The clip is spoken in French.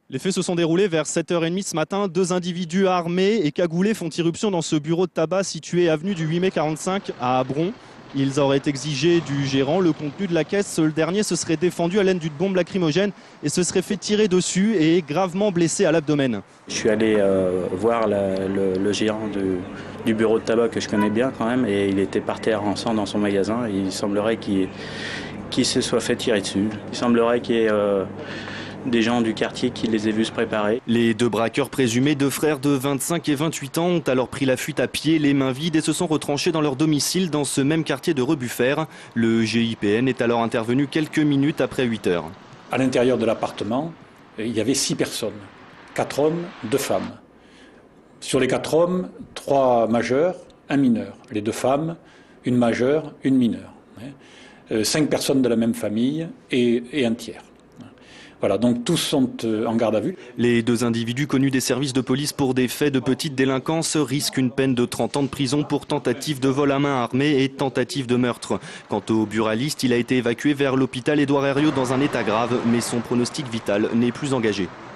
Les faits se sont déroulés vers 7h30 ce matin. Deux individus armés et cagoulés font irruption dans ce bureau de tabac situé avenue du 8 mai 45 à Abron. Ils auraient exigé du gérant le contenu de la caisse. Le dernier se serait défendu à l'aide d'une bombe lacrymogène et se serait fait tirer dessus et est gravement blessé à l'abdomen. Je suis allé voir le gérant du bureau de tabac que je connais bien quand même, et il était par terre en sang dans son magasin. Et il semblerait qu'il se soit fait tirer dessus. Il semblerait qu'il y ait des gens du quartier qui les aient vus se préparer. Les deux braqueurs présumés, deux frères de 25 et 28 ans, ont alors pris la fuite à pied, les mains vides, et se sont retranchés dans leur domicile dans ce même quartier de Rebuffert. Le GIPN est alors intervenu quelques minutes après 8h. À l'intérieur de l'appartement, il y avait 6 personnes, 4 hommes, 2 femmes. Sur les 4 hommes, 3 majeurs, 1 mineur. Les 2 femmes, une majeure, une mineure. 5 personnes de la même famille et un tiers. Voilà, donc tous sont en garde à vue. Les deux individus connus des services de police pour des faits de petite délinquance risquent une peine de 30 ans de prison pour tentative de vol à main armée et tentative de meurtre. Quant au buraliste, il a été évacué vers l'hôpital Édouard Herriot dans un état grave, mais son pronostic vital n'est plus engagé.